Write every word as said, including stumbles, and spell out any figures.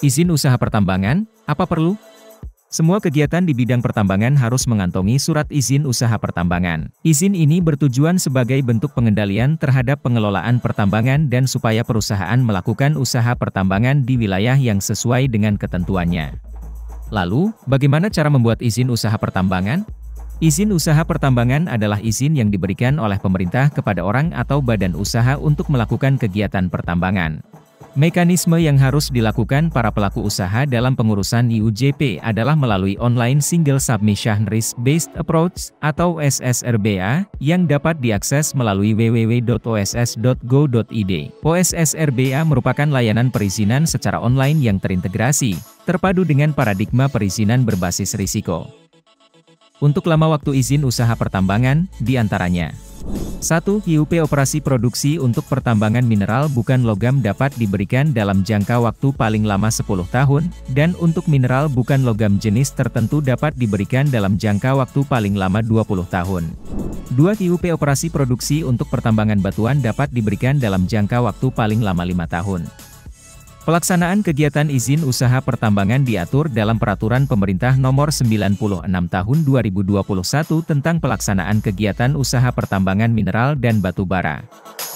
Izin usaha pertambangan, apa perlu? Semua kegiatan di bidang pertambangan harus mengantongi surat izin usaha pertambangan. Izin ini bertujuan sebagai bentuk pengendalian terhadap pengelolaan pertambangan dan supaya perusahaan melakukan usaha pertambangan di wilayah yang sesuai dengan ketentuannya. Lalu, bagaimana cara membuat izin usaha pertambangan? Izin usaha pertambangan adalah izin yang diberikan oleh pemerintah kepada orang atau badan usaha untuk melakukan kegiatan pertambangan. Mekanisme yang harus dilakukan para pelaku usaha dalam pengurusan I U J P adalah melalui Online Single Submission Risk Based Approach atau S S R B A yang dapat diakses melalui w w w titik o s s titik go titik i d. O S S R B A merupakan layanan perizinan secara online yang terintegrasi, terpadu dengan paradigma perizinan berbasis risiko. Untuk lama waktu izin usaha pertambangan, diantaranya satu. I U P operasi produksi untuk pertambangan mineral bukan logam dapat diberikan dalam jangka waktu paling lama sepuluh tahun, dan untuk mineral bukan logam jenis tertentu dapat diberikan dalam jangka waktu paling lama dua puluh tahun. dua. I U P operasi produksi untuk pertambangan batuan dapat diberikan dalam jangka waktu paling lama lima tahun. Pelaksanaan kegiatan izin usaha pertambangan diatur dalam Peraturan Pemerintah Nomor sembilan puluh enam Tahun dua ribu dua puluh satu tentang pelaksanaan kegiatan usaha pertambangan mineral dan batu bara.